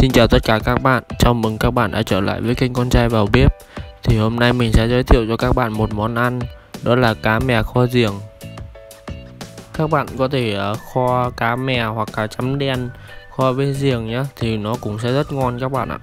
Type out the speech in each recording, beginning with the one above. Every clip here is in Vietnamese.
Xin chào tất cả các bạn, chào mừng các bạn đã trở lại với kênh Con Trai Vào Bếp. Thì hôm nay mình sẽ giới thiệu cho các bạn một món ăn, đó là cá mè kho giềng. Các bạn có thể kho cá mè hoặc cá chấm đen kho với giềng nhé, thì nó cũng sẽ rất ngon các bạn ạ.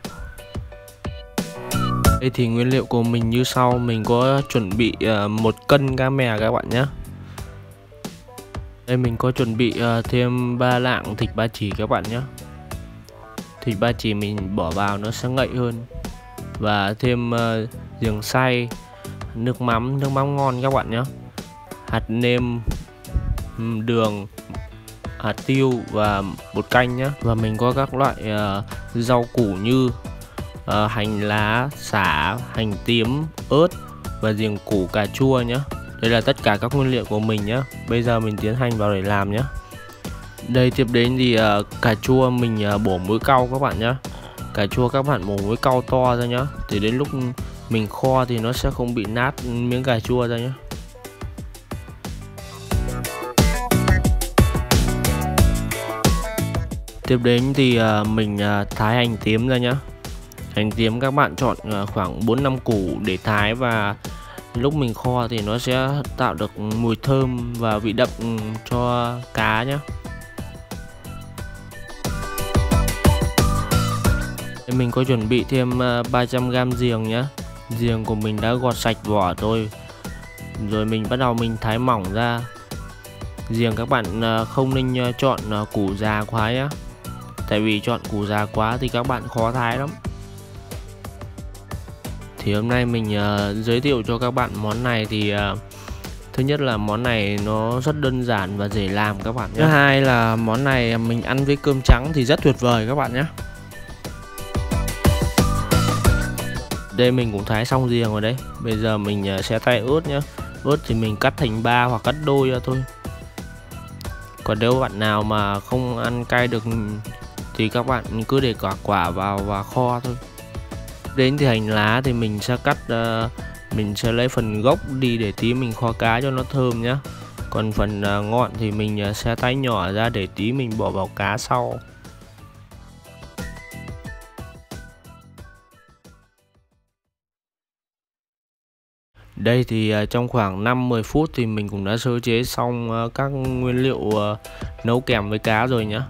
Đây thì nguyên liệu của mình như sau. Mình có chuẩn bị 1 cân cá mè các bạn nhé. Đây mình có chuẩn bị thêm 3 lạng thịt ba chỉ các bạn nhé. Thịt ba chỉ mình bỏ vào nó sẽ ngậy hơn. Và thêm giềng xay, nước mắm ngon các bạn nhé. Hạt nêm, đường, hạt tiêu và bột canh nhé. Và mình có các loại rau củ như hành lá, sả, hành tím, ớt và giềng củ, cà chua nhé. Đây là tất cả các nguyên liệu của mình nhé. Bây giờ mình tiến hành vào để làm nhé. Đây tiếp đến thì cà chua mình bổ muối cau các bạn nhé. Cà chua các bạn bổ muối cau to ra nhé, thì đến lúc mình kho thì nó sẽ không bị nát miếng cà chua ra nhé. Tiếp đến thì mình thái hành tím ra nhé. Hành tím các bạn chọn khoảng 4-5 củ để thái, và lúc mình kho thì nó sẽ tạo được mùi thơm và vị đậm cho cá nhé. Mình có chuẩn bị thêm 300g giềng nhé. Giềng của mình đã gọt sạch vỏ rồi mình bắt đầu mình thái mỏng ra. Giềng các bạn không nên chọn củ già quá nhé, tại vì chọn củ già quá thì các bạn khó thái lắm. Thì hôm nay mình giới thiệu cho các bạn món này thì thứ nhất là món này nó rất đơn giản và dễ làm các bạn nhé. Thứ hai là món này mình ăn với cơm trắng thì rất tuyệt vời các bạn nhé. Đây mình cũng thái xong giềng rồi đấy. Bây giờ mình sẽ tay ớt nhé. Ớt thì mình cắt thành 3 hoặc cắt đôi ra thôi. Còn nếu bạn nào mà không ăn cay được thì các bạn cứ để quả vào và kho thôi. Đến thì hành lá thì mình sẽ cắt, mình sẽ lấy phần gốc đi để tí mình kho cá cho nó thơm nhé. Còn phần ngọn thì mình sẽ thái nhỏ ra để tí mình bỏ vào cá sau. Đây thì trong khoảng 5-10 phút thì mình cũng đã sơ chế xong các nguyên liệu nấu kèm với cá rồi nhé.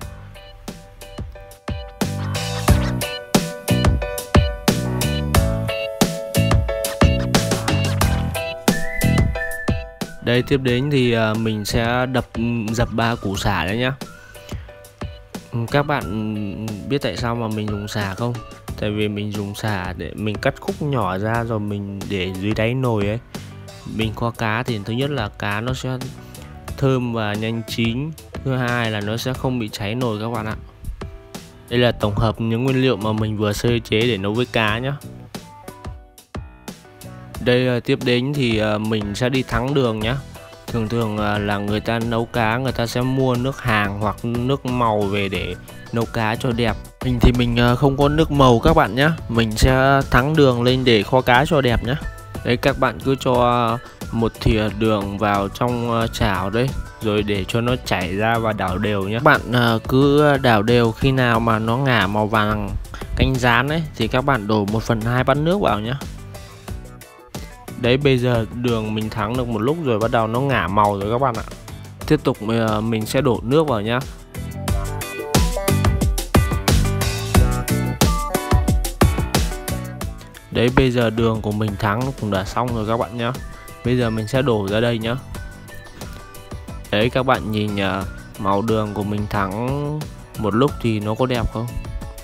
Đây tiếp đến thì mình sẽ dập 3 củ sả đấy nhá. Các bạn biết tại sao mà mình dùng sả không? Tại vì mình dùng sả để mình cắt khúc nhỏ ra rồi mình để dưới đáy nồi ấy. Mình kho cá thì thứ nhất là cá nó sẽ thơm và nhanh chín. Thứ hai là nó sẽ không bị cháy nồi các bạn ạ. Đây là tổng hợp những nguyên liệu mà mình vừa sơ chế để nấu với cá nhé. Đây tiếp đến thì mình sẽ đi thắng đường nhé. Thường là người ta nấu cá người ta sẽ mua nước hàng hoặc nước màu về để nấu cá cho đẹp. Mình không có nước màu các bạn nhé. Mình sẽ thắng đường lên để kho cá cho đẹp nhé. Đấy, các bạn cứ cho 1 thìa đường vào trong chảo đấy, rồi để cho nó chảy ra và đảo đều nhé. Các bạn cứ đảo đều, khi nào mà nó ngả màu vàng canh rán ấy thì các bạn đổ 1/2 bát nước vào nhé. Đấy, bây giờ đường mình thắng được một lúc rồi, bắt đầu nó ngả màu rồi các bạn ạ. Tiếp tục mình sẽ đổ nước vào nhé. Đấy, bây giờ đường của mình thắng cũng đã xong rồi các bạn nhé. Bây giờ mình sẽ đổ ra đây nhé. Đấy, các bạn nhìn màu đường của mình thắng một lúc thì nó có đẹp không?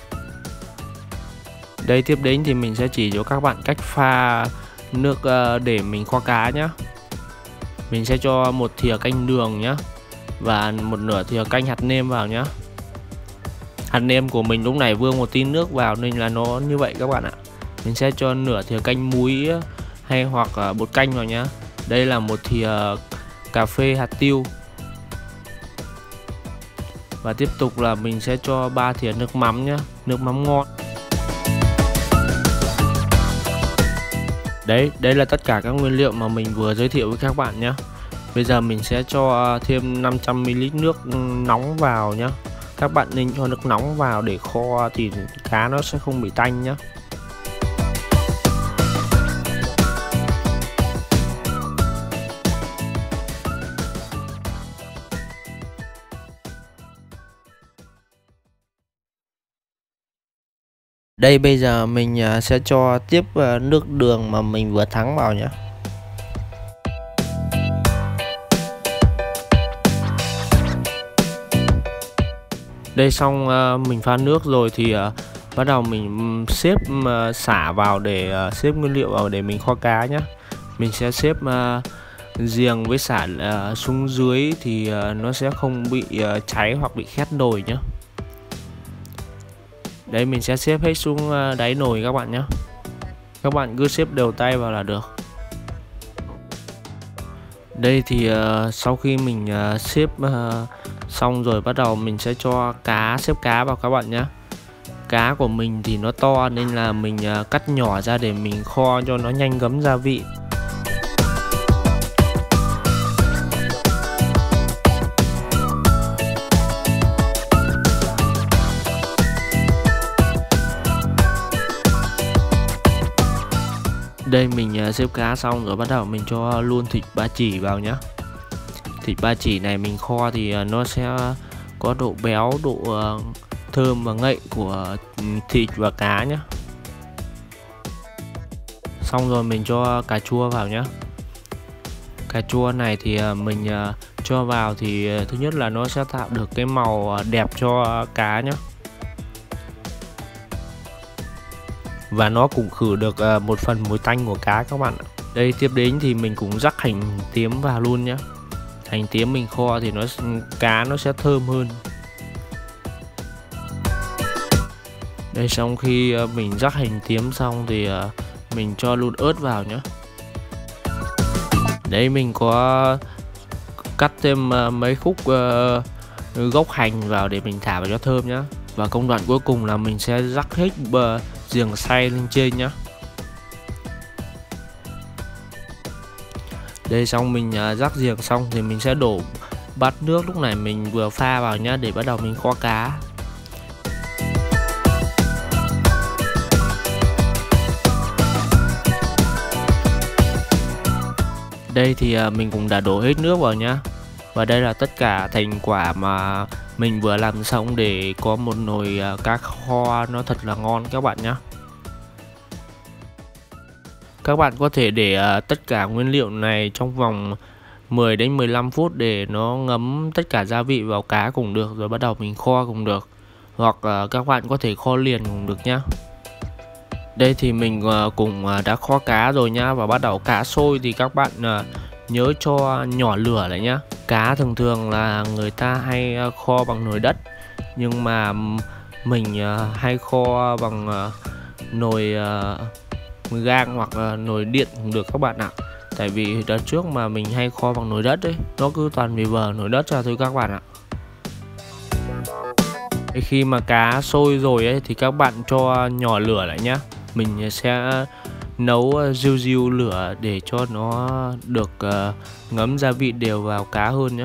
Đây tiếp đến thì mình sẽ chỉ cho các bạn cách pha nước để mình kho cá nhé. Mình sẽ cho 1 thìa canh đường nhé, và 1/2 thìa canh hạt nêm vào nhé. Hạt nêm của mình lúc này vương một tí nước vào nên là nó như vậy các bạn ạ. Mình sẽ cho nửa thìa canh muối hay hoặc bột canh vào nhé. Đây là 1 thìa cà phê hạt tiêu. Và tiếp tục là mình sẽ cho 3 thìa nước mắm nhé, nước mắm ngon. Đấy là tất cả các nguyên liệu mà mình vừa giới thiệu với các bạn nhé. Bây giờ mình sẽ cho thêm 500ml nước nóng vào nhé. Các bạn nên cho nước nóng vào để kho thì cá nó sẽ không bị tanh nhé. Đây bây giờ mình sẽ cho tiếp nước đường mà mình vừa thắng vào nhé. Đây xong mình pha nước rồi thì bắt đầu mình xếp xả vào để xếp nguyên liệu vào để mình kho cá nhé. Mình sẽ xếp giềng với xả xuống dưới thì nó sẽ không bị cháy hoặc bị khét nồi nhé. Đấy, mình sẽ xếp hết xuống đáy nồi các bạn nhé. Các bạn cứ xếp đều tay vào là được. Đây thì sau khi mình xếp xong rồi bắt đầu mình sẽ cho xếp cá vào các bạn nhé. Cá của mình thì nó to nên là mình cắt nhỏ ra để mình kho cho nó nhanh ngấm gia vị. Đây mình xếp cá xong rồi bắt đầu mình cho luôn thịt ba chỉ vào nhé. Thịt ba chỉ này mình kho thì nó sẽ có độ béo, độ thơm và ngậy của thịt và cá nhé. Xong rồi mình cho cà chua vào nhé. Cà chua này thì mình cho vào thì thứ nhất là nó sẽ tạo được cái màu đẹp cho cá nhé. Và nó cũng khử được một phần mùi tanh của cá các bạn ạ. Đây tiếp đến thì mình cũng rắc hành tím vào luôn nhé. Hành tím mình kho thì cá nó sẽ thơm hơn. Đây xong khi mình rắc hành tím xong thì mình cho luôn ớt vào nhé. Đấy mình có cắt thêm mấy khúc gốc hành vào để mình thả vào cho thơm nhé. Và công đoạn cuối cùng là mình sẽ rắc hết giềng xay lên trên nhé. Đây xong mình rắc giềng xong thì mình sẽ đổ bát nước lúc này mình vừa pha vào nhé để bắt đầu mình kho cá. Đây thì mình cũng đã đổ hết nước vào nhá. Và đây là tất cả thành quả mà mình vừa làm xong để có một nồi cá kho nó thật là ngon các bạn nhé. Các bạn có thể để tất cả nguyên liệu này trong vòng 10 đến 15 phút để nó ngấm tất cả gia vị vào cá cũng được, rồi bắt đầu mình kho cũng được. Hoặc các bạn có thể kho liền cũng được nhá. Đây thì mình cũng đã kho cá rồi nhá. Và bắt đầu cá sôi thì các bạn nhớ cho nhỏ lửa lại nhá. Cá thường thường là người ta hay kho bằng nồi đất, nhưng mà mình hay kho bằng nồi gang hoặc nồi điện cũng được các bạn ạ. Tại vì đợt trước mà mình hay kho bằng nồi đất ấy, nó cứ toàn bị vờ nồi đất ra thôi các bạn ạ. Khi mà cá sôi rồi ấy thì các bạn cho nhỏ lửa lại nhá. Mình sẽ nấu riu riu lửa để cho nó được ngấm gia vị đều vào cá hơn nhé.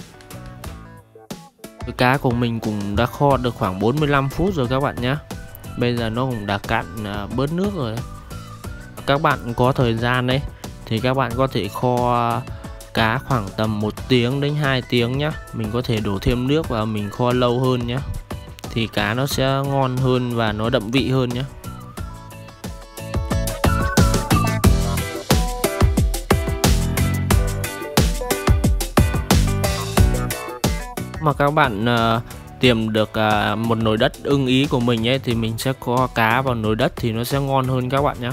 Cái cá của mình cũng đã kho được khoảng 45 phút rồi các bạn nhé. Bây giờ nó cũng đã cạn bớt nước rồi. Các bạn có thời gian đấy thì các bạn có thể kho cá khoảng tầm 1 tiếng đến 2 tiếng nhé. Mình có thể đổ thêm nước vào mình kho lâu hơn nhé. Thì cá nó sẽ ngon hơn và nó đậm vị hơn nhé. Mà các bạn tìm được một nồi đất ưng ý của mình ấy thì mình sẽ kho cá vào nồi đất thì nó sẽ ngon hơn các bạn nhé.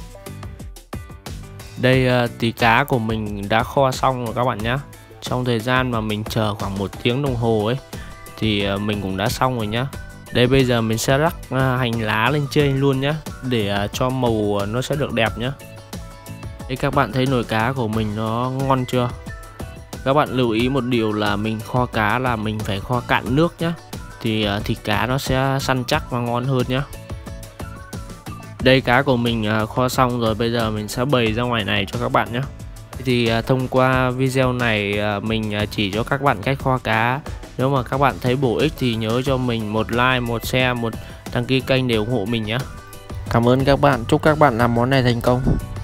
Đây thì cá của mình đã kho xong rồi các bạn nhé. Trong thời gian mà mình chờ khoảng 1 tiếng đồng hồ ấy thì mình cũng đã xong rồi nhá. Đây bây giờ mình sẽ rắc hành lá lên trên luôn nhé, để cho màu nó sẽ được đẹp nhé. Đây các bạn thấy nồi cá của mình nó ngon chưa? Các bạn lưu ý một điều là mình kho cá là mình phải kho cạn nước nhé. Thì thịt cá nó sẽ săn chắc và ngon hơn nhé. Đây cá của mình kho xong rồi, bây giờ mình sẽ bày ra ngoài này cho các bạn nhé. Thì thông qua video này mình chỉ cho các bạn cách kho cá Nếu mà các bạn thấy bổ ích thì nhớ cho mình một like, một share, một đăng ký kênh để ủng hộ mình nhé. Cảm ơn các bạn, chúc các bạn làm món này thành công.